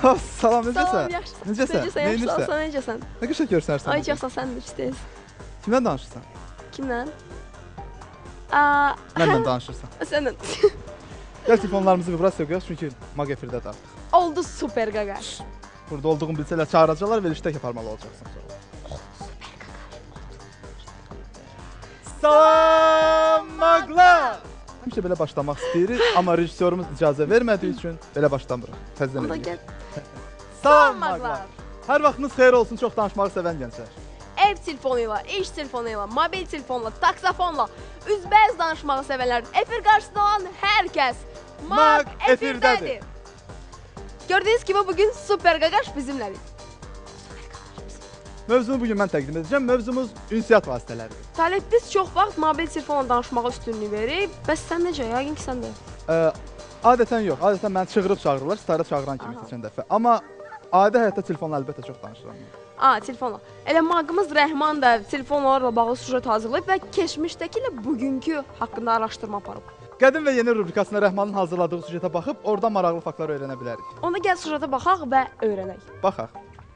Salam, necəsən? Salam, yaxşı. Necəsən? Yaxşı, necəsən? Nə qəşəng görsənirsən. Ay, yaxşı, sən də istəyiz. Kimdən danışırsan? Kimlə? Mənlə danışırsan. Səndən. Gəl telefonlarımızı vibrasiya qoyaq, çünki Mag efirdədir artıq. Oldu super qaqaş. Burada olduğum bilsələr çağıracaqlar, verilişdə yaparmalı olacaqsan sonra. Salam Maglar! Həmişə belə başlamaq istəyirik, amma rejissorumuz icazə vermədiyi üçün belə başlamırıq. Təzdən edək. Salam Maglar! Hər vaxtınız xeyir olsun, çox danışmağı sevən gənclər. Ev telefonuyla, iş telefonuyla, mobil telefonla, taksafonla, üzbəyiz danışmağı sevənlər, efir qarşısında olan hər kəs Mag efirdədir. Gördüyünüz kimi bugün super qaqaş bizimlədir. Mövzunu bugün mən təqdim edəcəm. Mövzumuz ünsiyyət vasitələridir. Talib, biz çox vaxt mobil telefonla danışmağa üstünlük veririk. Bəs sən necə? Yəqin ki, sən də. Adətən yox. Adətən məni çağırırlar, starə çağıran kimi keçən dəfə. Amma adi həyatda telefonla əlbəttə çox danışıram. Telefonla. Elə Magımız Rəhman da telefonlarla bağlı süjet hazırlayıb və keçmişdəki ilə bugünkü haqqında araşdırma aparıb. Qədim və yeni rubrikasında Rəhmanın hazırladığı süjetə baxıb, orada maraqlı faktları öyrənə bilərik. Onda gəl süjetə baxaq və öyrənək. Baxaq.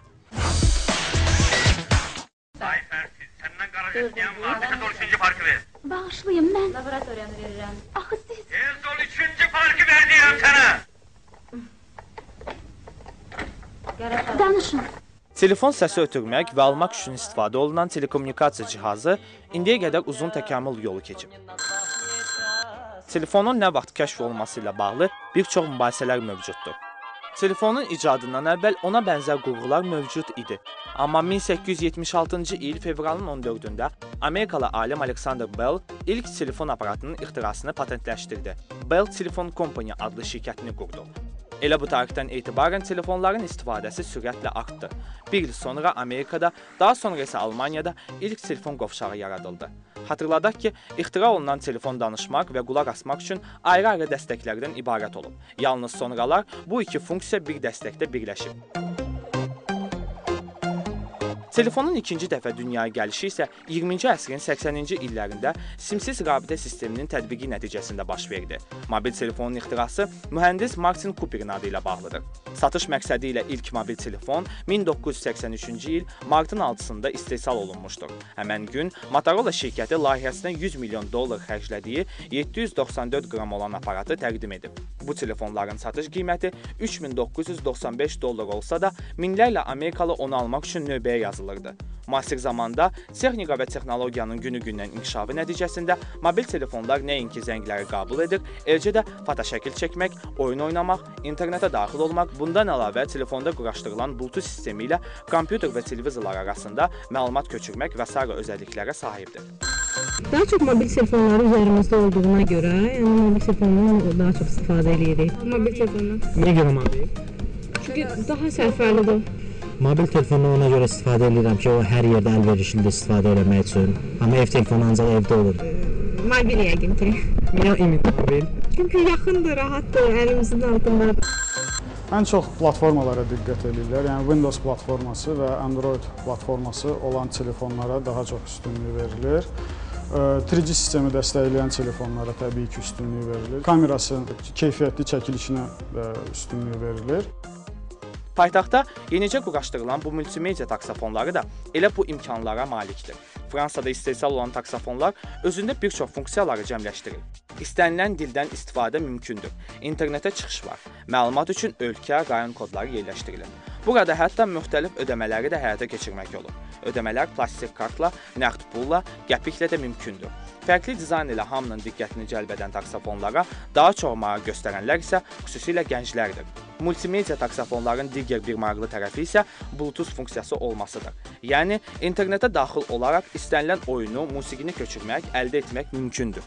Ay Fərsiz, səndən qaraj istəyən var, bizə sol 3-cü parkı ver. Bağışlayın, mən laboratoriyanı verirəm. Axı siz... Sol 3-cü parkı ver deyirəm sənə. Danışın. Telefon səsi ötürmək və almaq üçün istifadə olunan telekommunikasiya cihazı indiyə qədər uzun təkamül yolu keçib. Telefonun nə vaxt kəşf olması ilə bağlı bir çox mübahisələr mövcuddur. Telefonun icadından əvvəl ona bənzər qurğular mövcud idi. Amma 1876-cı il fevralın 14-də Amerikalı alim Alexander Bell ilk telefon aparatının ixtirasını patentləşdirdi. Bell Telephone Company adlı şirkətini qurdu. Elə bu tarixdən etibarən telefonların istifadəsi sürətlə artdı. Bir il sonra Amerikada, daha sonra isə Almaniyada ilk telefon qovşağı yaradıldı. Xatırladaq ki, ixtira olunan telefon danışmaq və qulaq asmaq üçün ayrı-ayrı dəstəklərdən ibarət olub. Yalnız sonralar bu iki funksiya bir dəstəkdə birləşib. Telefonun ikinci dəfə dünyaya gəlişi isə 20-ci əsrin 80-ci illərində simsiz rabitə sisteminin tətbiqi nəticəsində baş verdi. Mobil telefonun ixtirası mühəndis Martin Cooperin adı ilə bağlıdır. Satış məqsədi ilə ilk mobil telefon 1983-cü il martın 6-sında istehsal olunmuşdur. Həmən gün Motorola şirkəti layihəsinə 100 milyon dollar xərclədiyi 794 qram olan aparatı təqdim edib. Bu telefonların satış qiyməti 3995 dollar olsa da, minlərlə Amerikalı onu almaq üçün növbəyə yazılır. Müasir zamanda texnika və texnologiyanın günü-gündən inkişafı nəticəsində mobil telefonlar nəinki zəngləri qəbul edir, eləcə də fotoşəkil çəkmək, oyun oynamaq, internetə daxil olmaq, bundan əlavə telefonda quraşdırılan Bluetooth sistemi ilə kompüter və televizorlar arasında məlumat köçürmək və sair özəlliklərə sahibdir. Daha çox mobil telefonları üzərimizdə olduğuna görə, yəni mobil telefondan daha çox istifadə edirik. Mobil telefondan. Niyə görə mobil? Çünki daha sərfəlidir. Mobil telefonu ona görə istifadə edirəm ki, o hər yerdə əlverişli istifadə etmək üçün. Amma ev telefonu ancaq evdə olur. Mobil yəqin ki. Niyə mobil? Çünki yaxındır, rahatdır, əlimizin altındadır. Ən çox platformalara diqqət edirlər. Yəni Windows platforması və Android platforması olan telefonlara daha çox üstünlük verilir. 3G sistemi dəstəkləyən telefonlara təbii ki, üstünlük verilir. Kamerası keyfiyyətli çəkilişinə üstünlük verilir. Paytaxtda yenicə quraşdırılan bu multimedia taksafonları da elə bu imkanlara malikdir. Fransada istehsal olan taksafonlar özündə bir çox funksiyaları cəmləşdirir. İstənilən dildən istifadə mümkündür. İnternetə çıxış var. Məlumat üçün ölkə, rayon kodları yerləşdirilir. Burada hətta müxtəlif ödəmələri də həyata keçirmək olur. Ödəmələr plastik kartla, nəqd pulla, qəpiklə də mümkündür. Fərqli dizayn ilə hamının diqqətini cəlb edən taksafonlara daha çox maraq göstərənlər isə xüsusilə gənclərdir. Multimedia taksafonların digər bir maraqlı tərəfi isə Bluetooth funksiyası olmasıdır. Yəni, internetə daxil olaraq istənilən oyunu, musiqini köçürmək, əldə etmək mümkündür.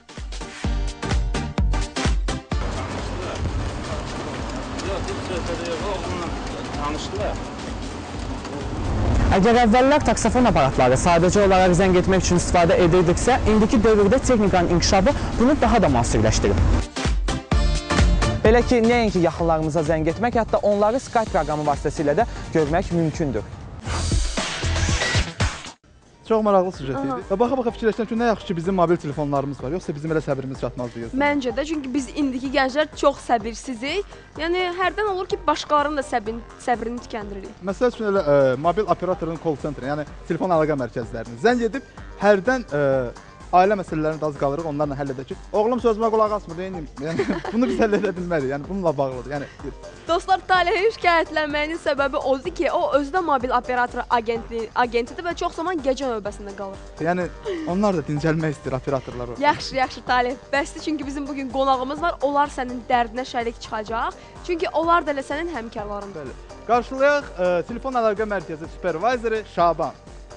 Əgər əvvəllər taksafon aparatları sadəcə olaraq zəng etmək üçün istifadə edirdiksə, indiki dövrdə texnikanın inkişafı bunu daha da müasirləşdirib. Belə ki, nəinki yaxınlarımıza zəng etmək, hətta onları Skype proqramı vasitəsilə də görmək mümkündür. Çox maraqlı süjet idi. Və baxa-baxa fikirləşdim ki, nə yaxşı ki bizim mobil telefonlarımız var, yoxsa bizim elə səbrimiz çatmazdı gözlə. Məncə də, çünki biz indiki gənclər çox səbirsizik. Yəni hərdən olur ki, başqalarının da səbrini tükəndiririk. Məsəl üçün elə mobil operatorun call center, yəni telefon əlaqə mərkəzlərini zəng edib hərdən ailə məsələlərini də az qalırıq, onlarla həll edək ki, oğlum sözümə qulaq asmır, deyim. Yəni bunu biz həll edə bilmərik. Yəni bununla bağlıdır. Yəni dostlar, Talehin şikayətlənməyinin səbəbi odur ki, o özü də mobil operator agentidir və çox zaman gecə növbəsində qalır. Yəni onlar da dincəlmək istəyir operatorlar. Yaxşı Talih. Bəsdir, çünki bizim bu gün qonağımız var. Onlar sənin dərdinə şərik çıxacaq. Çünki onlar da elə sənin həmkarlarındır. Bəli. Qarşılayaq telefon əlaqə mərkəzi supervizoru Şaban.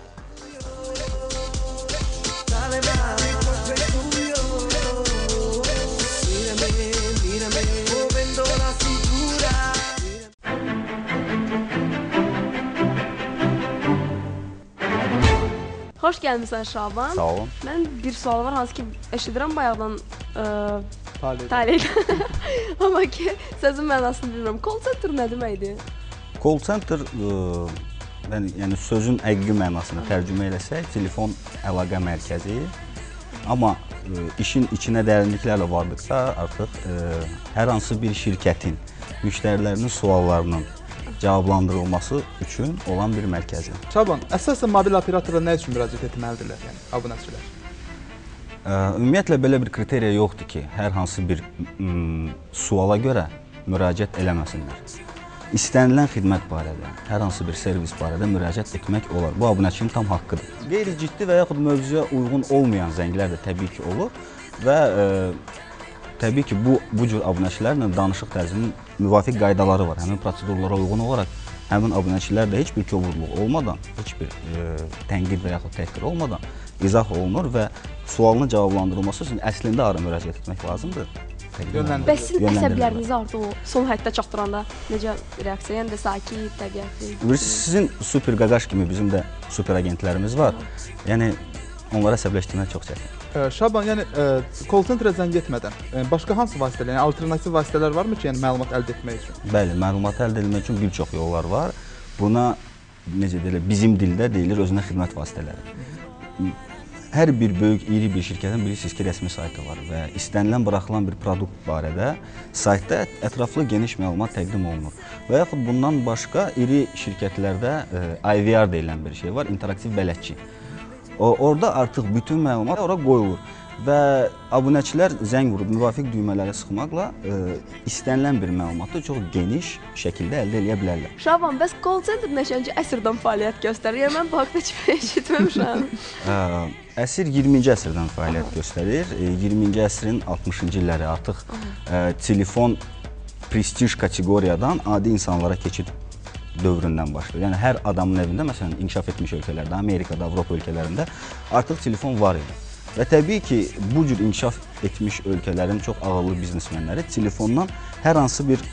Xoş gəlmisən Şaban. Sağ olun. Mən bir sual var, hansı ki eşidirəm bayaqdan Talihdən. Amma ki sözün mənasını bilmirəm. Call center nə deməkdir? Call center yəni sözün həqiqi mənasını tərcümə eləsək, telefon əlaqə mərkəzi. Amma işin içinə dərinliklərlə vardıqsa, artıq hər hansı bir şirkətin müştərilərinin suallarının cavablandırılması üçün olan bir mərkəzi. Şaban, əsasən mobil operatora nə üçün müraciət etməlidirlər, yəni abunəçilər? Ümumiyyətlə belə bir kriteriya yoxdur ki, hər hansı bir suala görə müraciət eləməsinlər. İstənilən xidmət barədə, hər hansı bir servis barədə müraciət etmək olar. Bu abunəçinin tam haqqıdır. Qeyri-ciddi və yaxud mövzuya uyğun olmayan zənglər də təbii ki olur və təbii ki bu cür abunəçilərlə danışıq tərzinin müvafiq qaydaları var. Həmin prosedurlara uyğun olaraq həmin abunəçilər də heç bir kobudluq olmadan, heç bir tənqid və yaxud təhqir olmadan izah olunur və sualının cavablandırılması üçün əslində hara müraciət etmək lazımdır? Bəs sizin əsəblərinizi artıq o son həddə çatdıranda necə reaksiya, yəni də sakit, təbiətli? Sizin super qaqaş kimi bizim də super agentlərimiz var. Yəni onları əsəbləşdirmək çox çətin. Şaban, yəni call centerə zəng etmədən başqa hansı vasitələr, yəni alternativ vasitələr varmı ki, yəni məlumat əldə etmək üçün? Bəli, məlumat əldə etmək üçün bir çox yollar var. Buna necə deyilir, bizim dildə deyilir özünə xidmət vasitələri. Hər bir böyük, iri bir şirkətin bilirsiniz ki, rəsmi saytı var və istənilən buraxılan bir produkt barədə saytda ətraflı geniş məlumat təqdim olunur. Və yaxud bundan başqa iri şirkətlərdə IVR deyilən bir şey var, interaktiv bələdçi. Orada artıq bütün məlumat ora qoyulur və abunəçilər zəng vurub müvafiq düymələri sıxmaqla istənilən bir məlumatı çox geniş şəkildə əldə edə bilərlər. Şaban, bəs call center neçənci əsrdən fəaliyyət göstərir? Yəni mən bu haqda heç eşitməmişəm. Əsr 20-ci əsrdən fəaliyyət göstərir. 20-ci əsrin 60-cı illəri artıq telefon prestij kateqoriyadan adi insanlara keçid dövründən başlayır. Yəni hər adamın evində, məsələn, inkişaf etmiş ölkələrdə, Amerikada, Avropa ölkələrində artıq telefon var idi. Və təbii ki, bu cür inkişaf etmiş ölkələrin çox ağıllı biznesmenləri telefondan hər hansı bir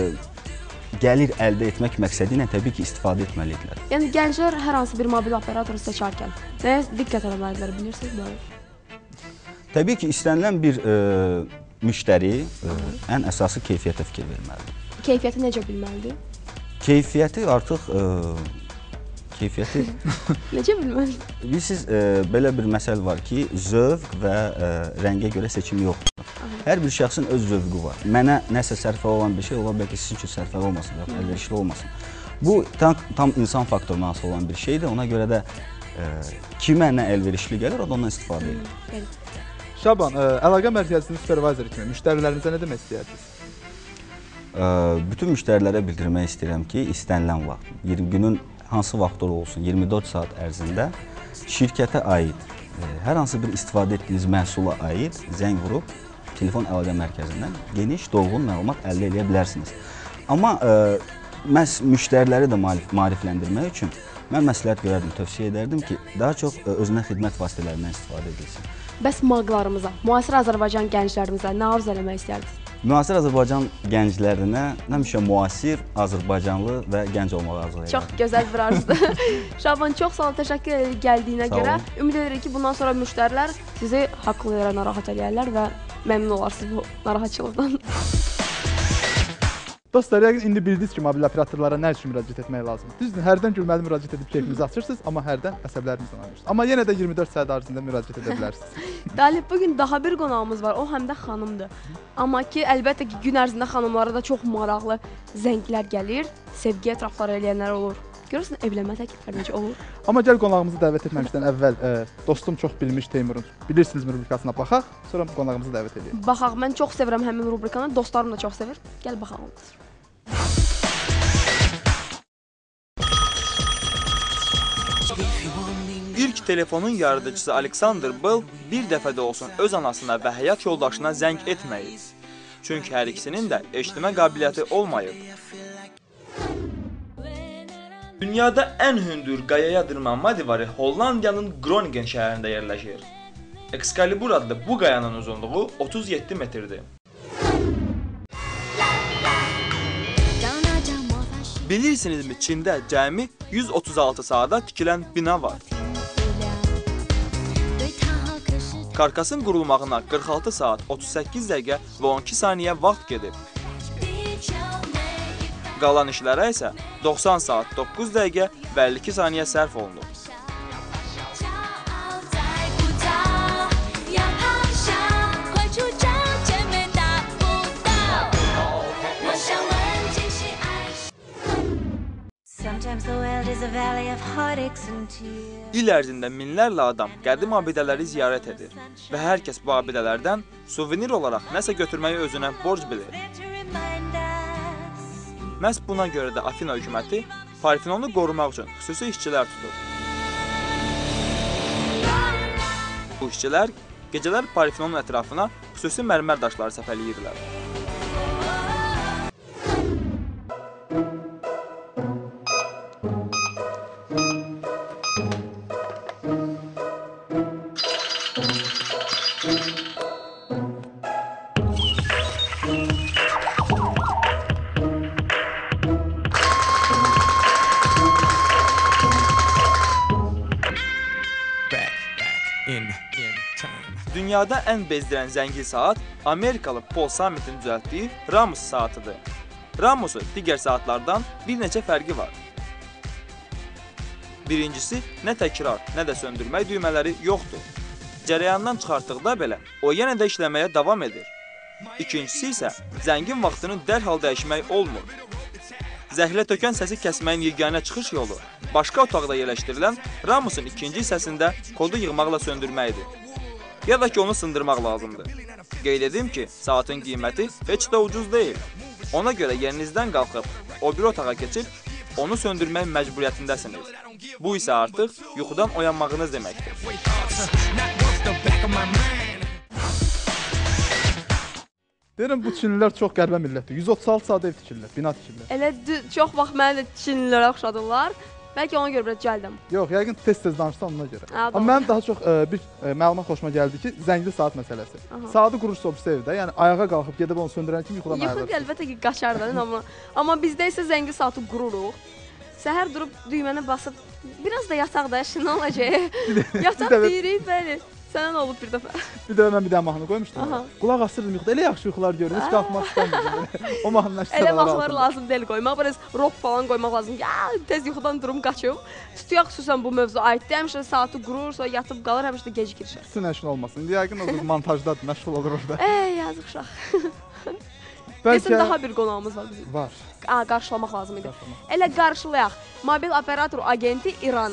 gəlir əldə etmək məqsədi ilə təbii ki, istifadə etməlidirlər. Yəni gənclər hər hansı bir mobil operatoru seçərkən nəyə diqqət etməlidirlər, bilirsiniz mi? Təbii ki, istənilən bir müştəri ən əsası keyfiyyətə fikir verməlidir. Keyfiyyəti necə bilməlidir? Keyfiyyəti artıq necə bilməlidir? Bilirsiniz, belə bir məsəl var ki, zövq və rəngə görə seçim yoxdur. Hər bir şəxsin öz zövqü var. Mənə nəsə sərfəli olan bir şey ola bilər ki, sizin üçün sərfəli olmasın, əlverişli olmasın. Bu tam insan faktoruna asılı olan bir şeydir. Ona görə də kimə nə əlverişli gəlir, o da ondan istifadə edir. Şaban, əlaqə mərkəzinin supervizoru kimi müştərilərinizə nə demək istəyirsiniz? Bütün müştərilərə bildirmək istəyirəm ki, istənilən vaxt, günün hansı vaxtda olsun, 24 saat ərzində şirkətə aid, hər hansı bir istifadə etdiyiniz məhsula aid zəng vurub telefon əlaqə mərkəzindən geniş, dolğun məlumat əldə edə bilərsiniz. Amma məhz müştəriləri də maarifləndirmək üçün mən məsləhət görərdim, tövsiyə edərdim ki, daha çox özünə xidmət vasitələrindən istifadə edilsin. Bəs maqlarımıza, müasir Azərbaycan gənclərimizə nə arzu eləmək istərdiniz? Müasir Azərbaycan gənclərinə həmişə müasir, Azərbaycanlı və gənc olmağı arzu edirəm. Çox gözəl bir arzudur. Şaban, çox sağ ol, təşəkkür edirik gəldiyinə görə. Ümid edirik ki, bundan sonra müştərilər sizi haqlı yerə narahat edərlər və məmnun olarsınız bu narahatçılıqdan. Dostlar, yəqin indi bildiniz ki, mobil operatorlara nə üçün müraciət etmək lazımdır. Düzdür, hərdən gülməli müraciət edib keyfinizi açırsınız, amma hərdən əsəblərinizdən ayırırsınız. Amma yenə də 24 saat ərzində müraciət edə bilərsiniz. Dalib, bugün daha bir qonağımız var, o həm də xanımdır. Amma ki, əlbəttə ki, gün ərzində xanımlara da çox maraqlı zənglər gəlir, sevgi ətrafları eləyənlər olur. Görürsən, evlənmə təklifləri necə olur? Amma gəl qonağımızı dəvət etməmişdən əvvəl dostum çox bilmiş Teymurun bilirsiniz rubrikasına baxaq, sonra qonağımızı dəvət edək. Baxaq, mən çox sevirəm həmin rubrikanı, dostlarım da çox sevir. Gəl baxaq. İlk telefonun yaradıcısı Alexander Bell bir dəfə də olsun öz anasına və həyat yoldaşına zəng etməyib. Çünki hər ikisinin də eşitmə qabiliyyəti olmayıb. Dünyada ən hündür qayaya dırmanma divarı Hollandiyanın Groningen şəhərində yerləşir. Excalibur adlı bu qayanın uzunluğu 37 metrdir. Bilirsinizmi, Çində cəmi 136 saata tikilən bina var. Karkasın qurulmağına 46 saat, 38 dəqiqə və 12 saniyə vaxt gedib. Qalan işlərə isə 90 saat, 9 dəqiqə və 52 saniyə sərf olunub. İl ərzində minlərlə adam qədim abidələri ziyarət edir və hər kəs bu abidələrdən suvenir olaraq nəsə götürməyi özünə borc bilir. Məhz buna görə də Afina hökuməti Parfenonu qorumaq üçün xüsusi işçilər tutur. Bu işçilər gecələr Parfenonun ətrafına xüsusi mərmər daşları səpələyirlər. Dünyada ən bezdirən zəngin saat Amerikalı Paul Summitin düzəltdiyi Ramos saatıdır. Ramos'un digər saatlardan bir neçə fərqi var. Birincisi, nə təkrar, nə də söndürmək düymələri yoxdur. Cərəyandan çıxartdıqda belə o yenə də işləməyə davam edir. İkincisi isə zəngin vaxtını dərhal dəyişmək olmur. Zəhlə tökən səsi kəsməyin yeganə çıxış yolu başqa otaqda yerləşdirilən Ramos'un ikinci hissəsində kodu yığmaqla söndürməkdir. Ya da ki, onu sındırmaq lazımdır. Qeyd edim ki, saatın qiyməti heç də ucuz deyil. Ona görə yerinizdən qalxıb, o bir otağa keçib, onu söndürmək məcburiyyətindəsiniz. Bu isə artıq yuxudan oyanmağınız deməkdir. Deyirəm, bu Çinlilər çox qəribə millətdir. 136 saat ev tikirlər, bina tikirlər. Elə çox vaxt məni də Çinlilərə oxşadırlar. Bəlkə ona görə biraz gəldim. Yox, yəqin tez-tez danışsan ona görə. Amma mənim daha çox bir məlumat xoşuma gəldi ki, zəngli saat məsələsi. Saatı qurursa obsa evdə, yəni ayağa qalxıb gedib onu söndürən kimi yuxudan ayırır. Yuxu əlbəttə ki, qaçar da, amma bizdə isə zəngli saatı qururuq. Səhər durub düyməni basıb, biraz da yataq da, nə olacaq? Yataq deyirik, bəli. Sənə nə olub bir dəfə? Bir dəfə mən bir dənə mahnı qoymuşdum. Qulaq asırdım yuxuda, elə yaxşı yuxular görürüm, heç qalxmaq istəmirdim. O mahnılar işte elə mahnılar lazım deyil qoymaq, biraz rock falan qoymaq lazım. Ya, tez yuxudan durum qaçım. Tutuyaq xüsusən bu mövzu aiddir. Həmişə saatı qurur, sonra yatıb qalır, həmişə də gecikir. Bütün əşin olmasın. Yəqin o montajdadır, məşğul olur orada. Yazıq uşaq. Desin, daha bir qonağımız var bizim. Var. Qarşılamaq lazım idi. Elə qarşılayaq. Mobil operator agenti İranı.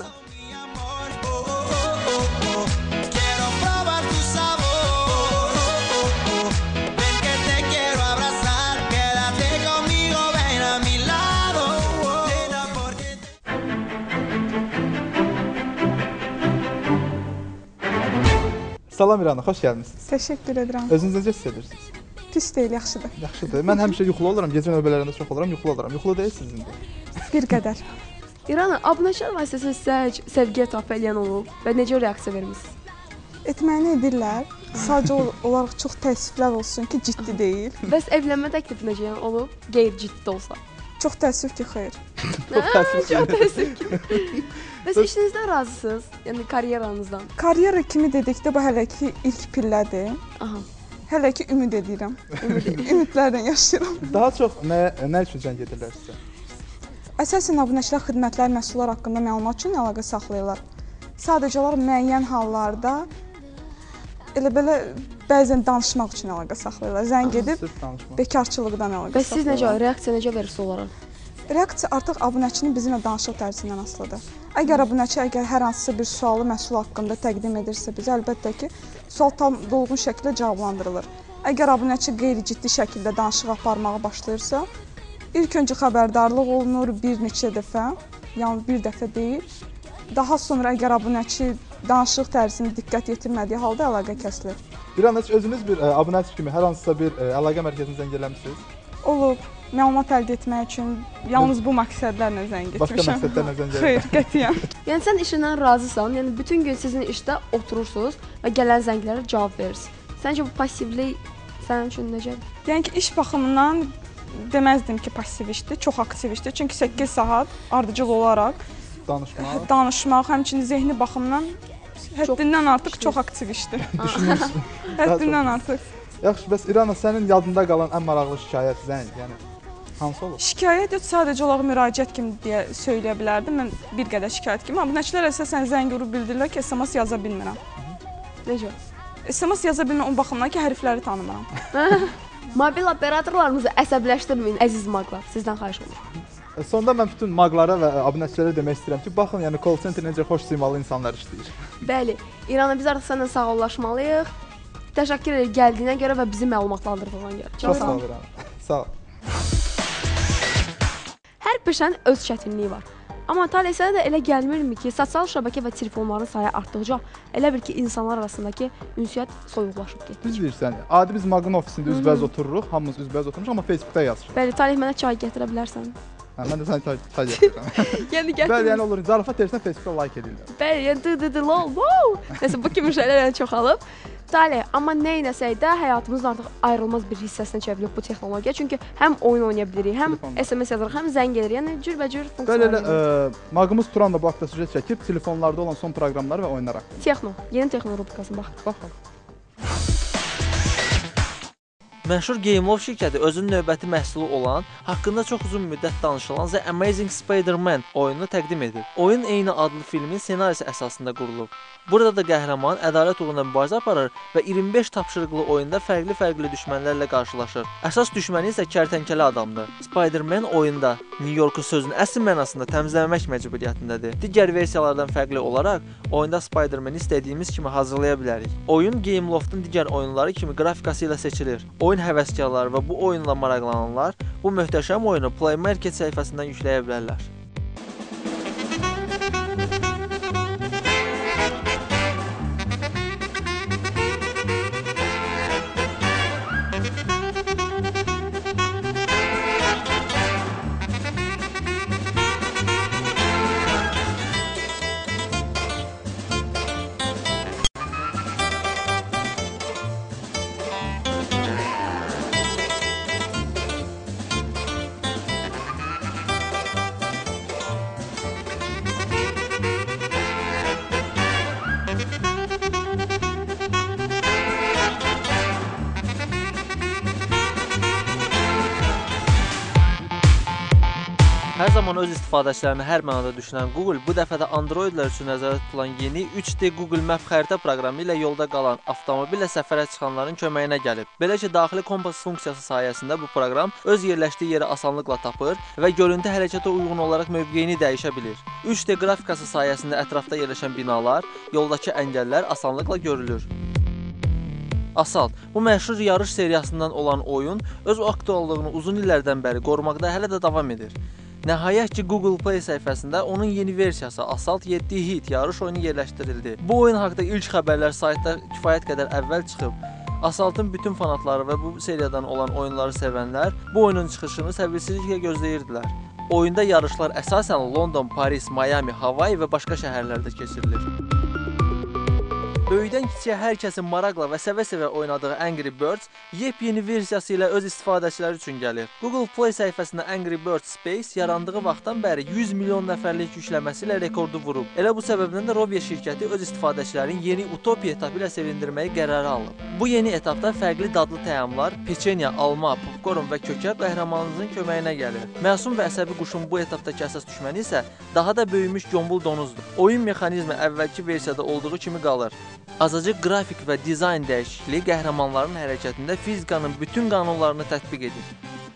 Salam İrana, xoş gəlmisiniz. Təşəkkür edirəm. Özünüzü necə hiss edirsiniz? Pis deyil, yaxşıdır. Yaxşıdır. Mən həmişə yuxulu oluram, gecə növbələrində çox oluram, yuxulu oluram. Yuxulu deyilsiniz indi. Bir qədər. İrana, abunəçilər vasitəsilə sizə sevgi ətrafı eləyən olub və necə reaksiya vermisiniz? Etməyini edirlər. Sadəcə olaraq çox təəssüflər olsun ki, ciddi deyil. Bəs evlənmə təklifi necə olub, qeyri-ciddi olsa? Çox təəssüf ki, xeyr. Çox təəssüf ki. Bəs işinizdən razısınız? Yəni karyeranızdan? Karyera kimi dedikdə bu hələ ki ilk pillədir. Aha. Hələ ki ümid edirəm. Ümidlərlə yaşayıram. Daha çox nə üçün zəng edirlər sizə? Əsasən abunəçilər xidmətlər, məhsullar haqqında məlumat üçün əlaqə saxlayırlar. Sadəcə olaraq müəyyən hallarda elə belə bəzən danışmaq üçün əlaqə saxlayırlar. Zəng edib bekarçılıqdan əlaqə saxlayırlar. Bəs siz reaksiya necə verirsiniz onlara? Reaksiya artıq abunəçinin bizimlə danışıq tərzindən asılıdır. Əgər abunəçi hər hansısa bir sualı məhsul haqqında təqdim edirsə bizə, əlbəttə ki, sual tam dolğun şəkildə cavablandırılır. Əgər abunəçi qeyri-ciddi şəkildə danışıq aparmağa başlayırsa, ilk öncə xəbərdarlıq olunur bir neçə dəfə, yəni bir dəfə deyil. Daha sonra əgər abunəçi danışıq tərzini diqqət yetirmədiyi halda əlaqə kəsilir. İrana, özünüz bir abunəçi kimi hər hansısa bir əlaqə mərkəzinə zəng eləmisiniz? Olub. Məlumat əldə etmək üçün yalnız bu məqsədlərlə zəng etmişəm. Başqa məqsədlərlə zəng etmişəm. Xeyr, qətiyyən. Yəni sən işindən razısan, yəni bütün gün sizin işdə oturursunuz və gələn zənglərə cavab verirsiniz. Səncə bu passivlik sənin üçün necədir? Yəni ki, iş baxımından deməzdim ki, passiv işdir, çox aktiv işdir. Çünki 8 saat ardıcıl olaraq danışmaq, həmçinin zehni baxımdan həddindən artıq çox aktiv işdir. Düşünürsün. Həddindən artıq. Yaxşı, bəs İrana, sənin yadında qalan ən maraqlı şikayət zəng, yəni hansı olur? Şikayət yox, sadəcə olaraq müraciət kimi deyə söyləyə bilərdim. Mən bir qədər şikayət kimi. Abunəçilər əsasən zəng vurub bildirirlər ki, SMS yaza bilmirəm. Necə? SMS yaza bilmirəm o baxımdan ki, hərfləri tanımıram. Mobil operatorlarımızı əsəbləşdirməyin, əziz maqlar. Sizdən xahiş edirəm. Sonda mən bütün maqlara və abunəçilərə demək istəyirəm ki, baxın, yəni call center necə xoş simalı insanlar işləyir. Bəli, İrana biz artıq səninlə sağollaşmalıyıq. Təşəkkür edirəm gəldiyinə görə və bizi məlumatlandırdığına görə. Çox sağ ol İrana. Sağ ol. Hər peşənin öz çətinliyi var. Amma Talih, sənə də elə gəlmirmi ki, sosial şəbəkə və telefonların sayı artdıqca elə bil ki, insanlar arasındakı ünsiyyət soyuqlaşıb getdi. Düz deyirsən. Adi biz mağın ofisində üzbəüz otururuq, hamımız üzbəüz oturmuş, amma Facebookda yazırıq. Bəli, Talih, mənə çay gətirə bilərsən? Hə, mən də sənə çay gətirirəm. Yəni gətir. Bəli, yəni olur, zarafat edirsən, Facebookda like edirlər. Bəli, yəni lol, wow. Nəsə bu kimi şeylər çoxalıb. Talih, amma nə etsək də həyatımızın artıq ayrılmaz bir hissəsinə çevrilib bu texnologiya. Çünki həm oyun oynaya bilirik, həm SMS yazırıq, həm zəng edirik. Yəni cürbəcür funksiyalar. Bəli, mağımız Turanla bu haqda süjet çəkib, telefonlarda olan son proqramlar və oyunlar haqqında. Texno, yeni texno rubrikasına bax. Bax. Məşhur Gameloft şirkəti özünün növbəti məhsulu olan, haqqında çox uzun müddət danışılan The Amazing Spider-Man oyununu təqdim edib. Oyun eyni adlı filmin ssenarisi əsasında qurulub. Burada da qəhrəman ədalət uğrunda mübarizə aparır və 25 tapşırıqlı oyunda fərqli düşmənlərlə qarşılaşır. Əsas düşməni isə kərtənkələ adamdır. Spider-Man oyunda New Yorku sözün əsl mənasında təmizləmək məcburiyyətindədir. Digər versiyalardan fərqli olaraq, oyunda Spider-Man-i istədiyimiz kimi hazırlaya bilərik. Oyun Gameloft'un digər oyunları kimi qrafikası ilə seçilir. Oyun həvəskarları və bu oyunla maraqlananlar bu möhtəşəm oyunu Play Market səhifəsindən yükləyə bilərlər. Hər zaman öz istifadəçilərini hər mənada düşünən Google bu dəfə də Androidlər üçün nəzərdə tutulan yeni 3D Google Map xəritə proqramı ilə yolda qalan avtomobillə səfərə çıxanların köməyinə gəlib. Belə ki, daxili kompas funksiyası sayəsində bu proqram öz yerləşdiyi yeri asanlıqla tapır və görüntü hərəkətə uyğun olaraq mövqeyini dəyişə bilir. 3D qrafikası sayəsində ətrafda yerləşən binalar, yoldakı əngəllər asanlıqla görülür. Asalt, bu məşhur yarış seriyasından olan oyun öz aktuallığını uzun illərdən bəri qorumaqda hələ də davam edir. Nəhayət ki, Google Play səhifəsində onun yeni versiyası Asalt 7 Hit yarış oyunu yerləşdirildi. Bu oyun haqqında ilk xəbərlər saytda kifayət qədər əvvəl çıxıb. Asaltın bütün fanatları və bu seriyadan olan oyunları sevənlər bu oyunun çıxışını səbirsizliklə gözləyirdilər. Oyunda yarışlar əsasən London, Paris, Miami, Hawaii və başqa şəhərlərdə keçirilir. Böyükdən kiçiyə hər kəsin maraqla və sevə-sevə oynadığı Angry Birds yepyeni versiyası ilə öz istifadəçiləri üçün gəlir. Google Play səhifəsində Angry Birds Space yarandığı vaxtdan bəri 100 milyon nəfərlik yükləməsi ilə rekordu vurub. Elə bu səbəbdən də Rovio şirkəti öz istifadəçilərini yeni Utopia etapı ilə sevindirməyi qərara alıb. Bu yeni etapda fərqli dadlı təamlar, peçenya, alma, popkorn və kökə qəhrəmanınızın köməyinə gəlir. Məsum və əsəbi quşun bu etapdakı əsas düşməni isə daha da böyümüş Gombul donuzdur. Oyun mexanizmi əvvəlki versiyada olduğu kimi qalır. Azacıq qrafik və dizayn dəyişikliyi qəhrəmanların hərəkətində fizikanın bütün qanunlarını tətbiq edir.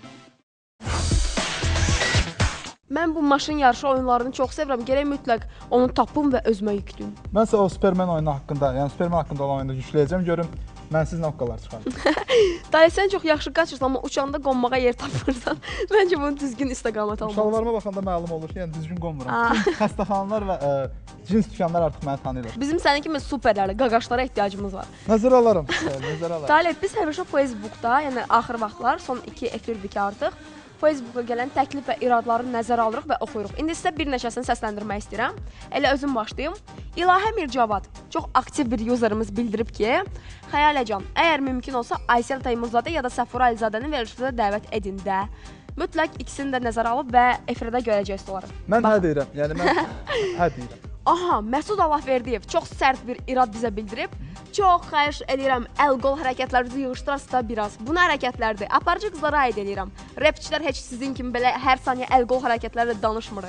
Mən bu maşın yarışı oyunlarını çox sevirəm. Gərək mütləq onu tapım və özümə yüklüyüm. Mənsə o Superman oyunu haqqında, yəni Superman haqqında olan oyunu yükləyəcəm, görüm mənsiz nokkalar çıxar. Dayı, sən çox yaxşı qaçırsan, amma uçanda qonmağa yer tapırsan. Məncə bunu düzgün istiqamət almalısın. Şalvarıma baxanda məlum olur ki, yəni düzgün qonmuram. Xəstəxanalar və cins dükanlar artıq məni tanıyırlar. Bizim sənin kimi superlərlə, qaqaşlara ehtiyacımız var. Nəzərə alaram, nəzərə alaram. Dayı, biz həmişə Facebookda, yəni axır vaxtlar, son 2 efirdir ki artıq, Facebooka gələn təklif və iradları nəzərə alırıq və oxuyuruq. İndi sizə bir neçəsini səsləndirmək istəyirəm. Elə özüm başlayım. İlahə Mircavad, çox aktiv bir userimiz bildirib ki, Xəyaləcan, əgər mümkün olsa Aysel Teymurzadə ya da Səfura Əlizadəni verilişdə dəvət edin də. Mütləq ikisini də nəzərə alıb və efirdə görəcəksiniz onları. Mən hə deyirəm, yəni mən hə deyirəm. Aha, Məsud Allahverdiyev çox sərt bir irad bizə bildirib. Çox xahiş edirəm, əl-qol hərəkətlərinizi yığışdırarsınız biraz. Bu nə hərəkətlərdir? Aparıcı qızlara aid edirəm. Rapçilər heç sizin kimi belə hər saniyə əl-qol hərəkətlərlə danışmır.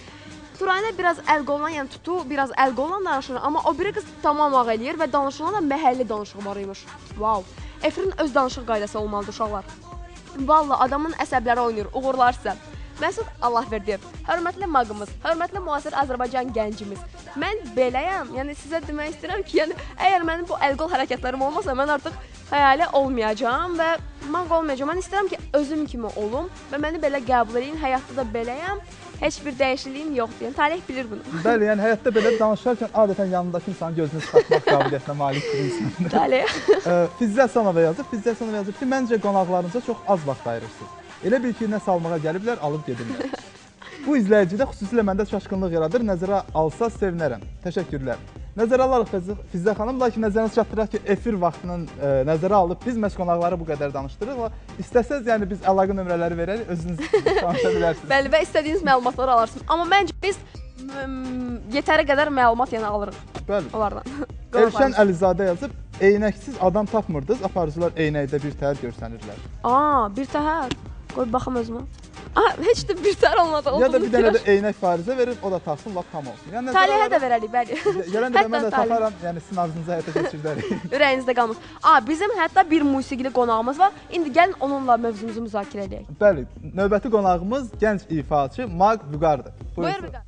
Turayna biraz əl-qolla, yəni tutu, biraz əl-qolla danışır, amma o biri qız tamam ağ eləyir və danışılan da məhəlli danışığı var imiş. Wow. Efirin öz danışıq qaydası olmalıdır uşaqlar. Vallahi adamın əsəbləri oynayır, uğurlar sizə. Məsud Allahverdiyev, hörmətli maqımız, hörmətli müasir Azərbaycan gəncimiz. Mən beləyəm, yəni sizə demək istəyirəm ki, yəni əgər mənim bu əl-qol hərəkətlərim olmasa, mən artıq xəyali olmayacağam və maq olmayacağam. Mən istəyirəm ki, özüm kimi olum və məni belə qəbul edin, həyatda da beləyəm. Heç bir dəyişikliyim yoxdur. Yəni Talih bilir bunu. Bəli, yəni həyatda belə danışarkən adətən yanındakı insanın gözünü çıxartmaq qabiliyyətinə malik bir insandır. Talih. Fizzə Həsənova yazıb ki, məncə qonaqlarınıza çox az vaxt ayırırsınız. Elə bil ki, nə salmağa gəliblər, alıb gedirlər. Bu izləyicidə xüsusilə məndə çaşqınlıq yaradır. Nəzərə alsa sevinərəm. Təşəkkürlər. Nəzərə alarıq Fizzə xanım, lakin nəzərinizə çatdıraq ki, efir vaxtının nəzərə alıb biz məhz qonaqları bu qədər danışdırırıq. İstəsəz, yəni biz əlaqə nömrələri verərik, özünüz danışa bilərsiniz. Bəli, və istədiyiniz məlumatları alarsınız. Amma məncə biz yetəri qədər məlumat yəni alırıq. Bəli. Onlardan. Elşən Əlizadə yazıb, eynəksiz adam tapmırdınız, aparıcılar eynəkdə bir təhər görsənirlər. Bir təhər. Qoy baxım özümə. Heç də bir təhər olmadı. Ya da bir dənə də eynək farizə verib, o da taxsın, lap tam olsun. Yəni Talihə də verərik, bəli. Gələn də mən də taxaram, yəni sizin arzınızı həyata keçirdərik. Ürəyinizdə qalmaz. Bizim hətta bir musiqili qonağımız var. İndi gəlin onunla mövzumuzu müzakirə edək. Bəli, növbəti qonağımız gənc ifaçı Maq Vüqardır. Buyur Vüqar.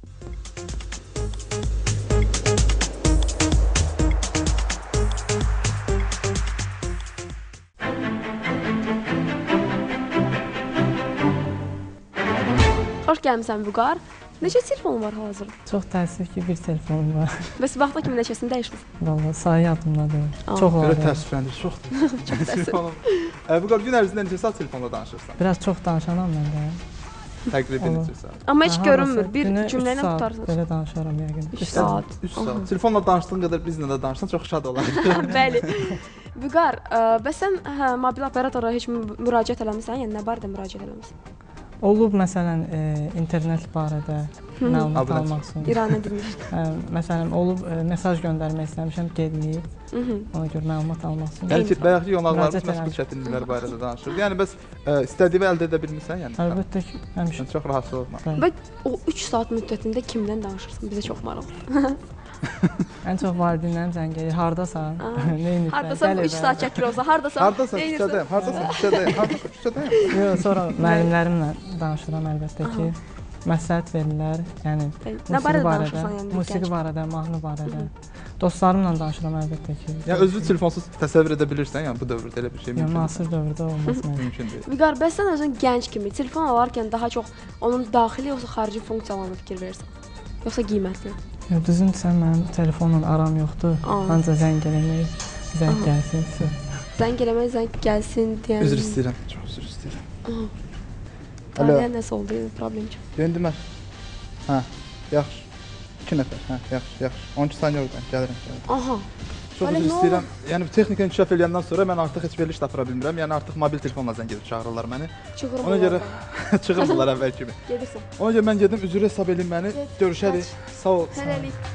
Xoş gəlmisən Vüqar. Neçə telefonun var hazırda? Çox təəssüf ki, bir telefonum var. Bəs vaxta kimi neçəsini dəyişmisən? Vallahi sayı yadımda deyil. Çox var. Belə təəssüfləndir, çoxdur. Çox təəssüf. Vüqar, gün ərzində neçə saat telefonla danışırsan? Biraz çox danışanam mən də. Təqribən neçə saat? Amma heç görünmür. Bir cümlə ilə qutarsınız. Belə danışaram yəqin. 3 saat. 3 saat. Telefonla danışdığın qədər bizlə də danışsan çox şad olarıq. Bəli. Vüqar, bəs sən mobil operatora heç müraciət eləmisən? Yəni nə barədə müraciət eləmisən? Olub məsələn internet barədə məlumat almaq üçün. İranə dinmişdim. Məsələn olub mesaj göndərmək istəmişəm, getməyib. Ona görə məlumat almaq üçün. Bəlkə bayaqki qonaqlarımız məhz bu çətinliklər barədə danışırdı. Yəni bəs istədiyini əldə edə bilmirsən yəni? Əlbəttə ki, həmişə. Çox rahatsız olma. Və o 3 saat müddətində kimdən danışırsan? Bizə çox maraqlıdır. Ən çox valideynlərim zəng gəlir. Hardasan? Neynirsən? Hardasan? 3 saat çəkir olsa. Hardasan? Hardasan? Küçədəyəm. Hardasan? Küçədəyəm. Hardasan? Küçədəyəm. Yox, sonra müəllimlərimlə danışıram əlbəttə ki. Məsləhət verirlər. Yəni musiqi barədə, mahnı barədə. Dostlarımla danışıram əlbəttə ki. Yəni özünü telefonsuz təsəvvür edə bilirsən, yəni bu dövrdə elə bir şey mümkün. Müasir dövrdə olmaz mümkün deyil. Vüqar, bəs sən özün gənc kimi telefon alarkən daha çox onun daxili yoxsa xarici funksiyalarına fikir verirsən? Yoxsa qiymətli? Düzün sən mənim telefonla aram yoxdur. Ancaq zəng eləmək, zəng gəlsin. Zəng eləmək, zəng gəlsin deyən. Üzr istəyirəm, çox üzr istəyirəm. Alo. Nəsə oldu, problem yox. Yöndümər. Hə, yaxşı. 2 nəfər, hə, yaxşı. 12 saniyə oradan, gəlirəm. Aha. Çox üzr istəyirəm. Yəni texnika inkişaf edəndən sonra mən artıq heç veriliş tapıra bilmirəm. Yəni artıq mobil telefonla zəng edib çağırırlar məni. Ona görə çıxırlar əvvəl kimi. Gedirsən. Ona görə mən gedim, üzr hesab edin məni. Görüşərik. Sağ ol. Hələlik.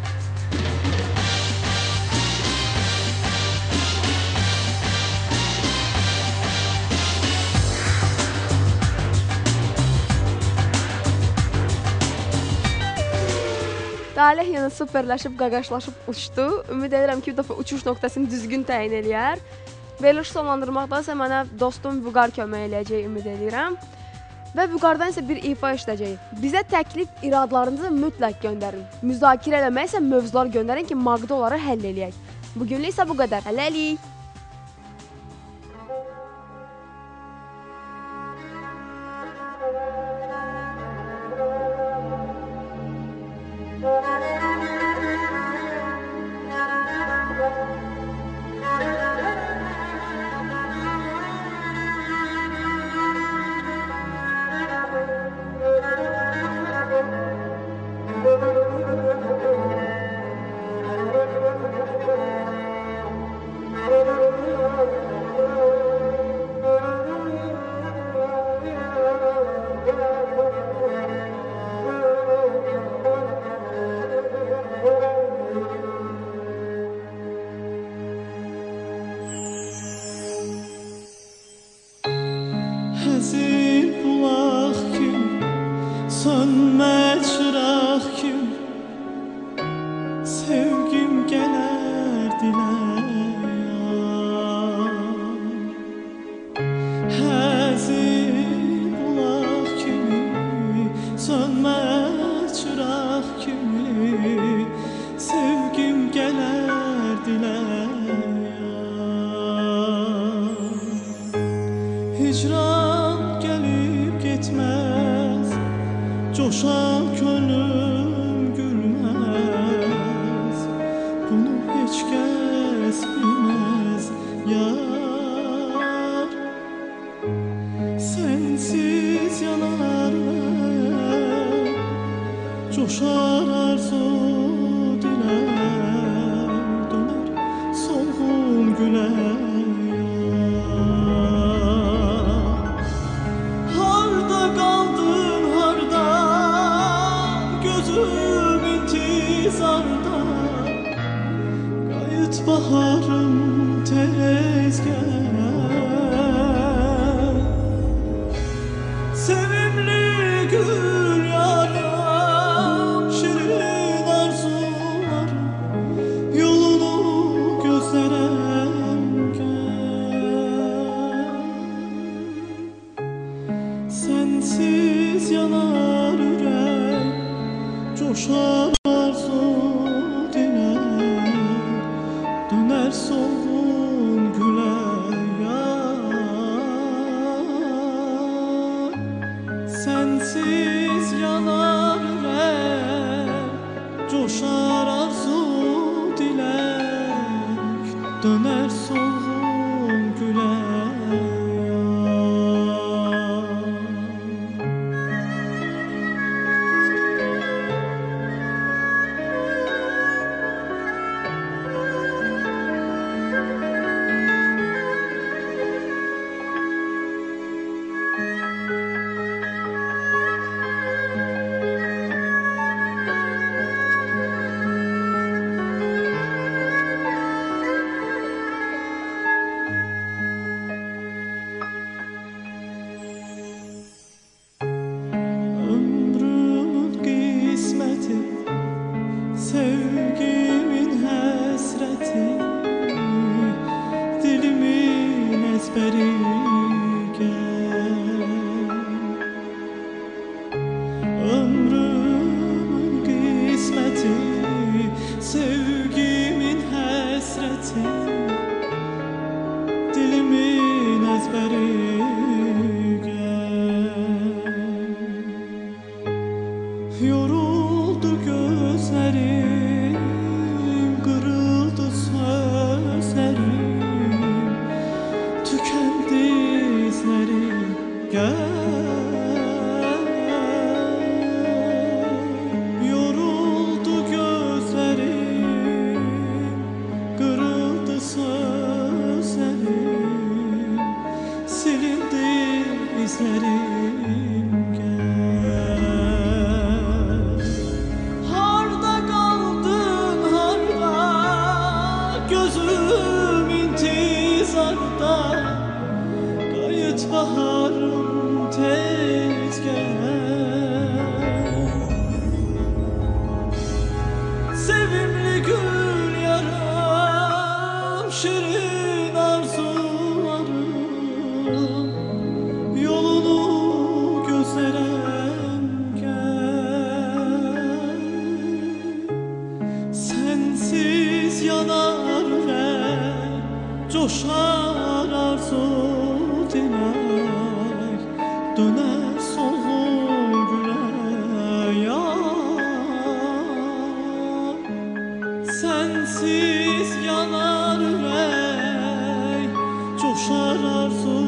Talih yenə superləşib, qaqaşlaşıb uçdu. Ümid edirəm ki, bu dəfə uçuş nöqtəsini düzgün təyin eləyər. Veriliş sonlandırmaqda isə mənə dostum Vüqar kömək eləyəcək, ümid edirəm. Və Vüqardan isə bir ifa işləyəcək. Bizə təklif iradlarınızı mütləq göndərin. Müzakirə eləmək isə mövzular göndərin ki, maqda onları həll eləyək. Bugünlük isə bu qədər. Hələlik. Həzin bulaq kimi, sönmə çıraq kimi, sevgim gələr dilə yar. Həzin bulaq kimi, sönmə çıraq kimi, sevgim gələr dilə yar. Hicran gelip gitmez, coşan könlüm gülmez. Bunu hiç kes bilmez yar. Sensiz yanarım, coşar arzu diler, döner solğun güler. Baharım tez gel, sevimli gül yarım, şirin arzularım, yolunu gözlerem gel. Sensiz yanar yürek, coşar arzu döner solğun güler yar. Sensiz yanar yürek, coşar arzu dilek, döner solğun güler yar. Sevgimin həsrəti, dilimin əzbəri gəl. Ömrümün qisməti, sevgimin həsrəti, dilimin əzbəri gəl. Yoruldu gözlərim, qırıldı sözlərim, tükendi izlərim, gəl. Yoruldu gözlərim, qırıldı gel. Harda kaldın harda, gözüm intizarda, qayıt baharım tez gel. Sevimli gül yaram, şirin arzularım, yolunu gözlerem gel. Sensiz yanar ve coşar arzu dilek, döner solu güle yar. Sensiz yanar ve coşar arzu